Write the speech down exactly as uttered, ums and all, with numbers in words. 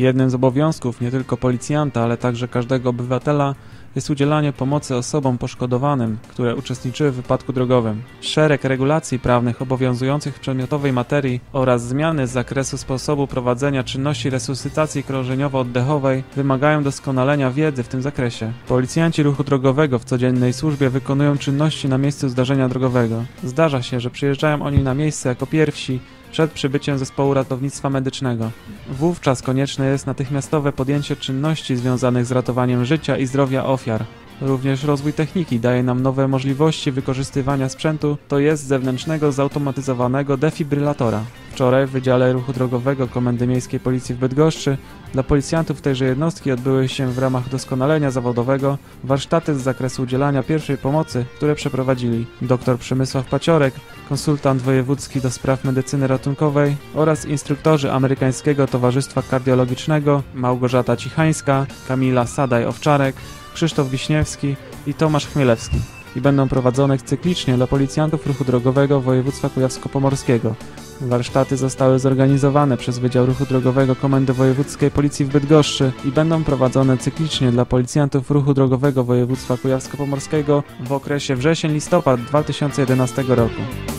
Jednym z obowiązków nie tylko policjanta, ale także każdego obywatela jest udzielanie pomocy osobom poszkodowanym, które uczestniczyły w wypadku drogowym. Szereg regulacji prawnych obowiązujących w przedmiotowej materii oraz zmiany z zakresu sposobu prowadzenia czynności resuscytacji krążeniowo-oddechowej wymagają doskonalenia wiedzy w tym zakresie. Policjanci ruchu drogowego w codziennej służbie wykonują czynności na miejscu zdarzenia drogowego. Zdarza się, że przyjeżdżają oni na miejsce jako pierwsi przed przybyciem zespołu ratownictwa medycznego. Wówczas konieczne jest natychmiastowe podjęcie czynności związanych z ratowaniem życia i zdrowia ofiar. Również rozwój techniki daje nam nowe możliwości wykorzystywania sprzętu, to jest zewnętrznego zautomatyzowanego defibrylatora. Wczoraj w Wydziale Ruchu Drogowego Komendy Miejskiej Policji w Bydgoszczy dla policjantów tejże jednostki odbyły się w ramach doskonalenia zawodowego warsztaty z zakresu udzielania pierwszej pomocy, które przeprowadzili dr Przemysław Paciorek, konsultant wojewódzki do spraw medycyny ratunkowej oraz instruktorzy Amerykańskiego Towarzystwa Kardiologicznego Małgorzata Cichańska, Kamila Sadaj-Owczarek, Krzysztof Wiśniewski i Tomasz Chmielewski i będą prowadzone cyklicznie dla policjantów ruchu drogowego województwa kujawsko-pomorskiego. Warsztaty zostały zorganizowane przez Wydział Ruchu Drogowego Komendy Wojewódzkiej Policji w Bydgoszczy i będą prowadzone cyklicznie dla policjantów ruchu drogowego województwa kujawsko-pomorskiego w okresie wrzesień-listopad dwa tysiące jedenastego roku.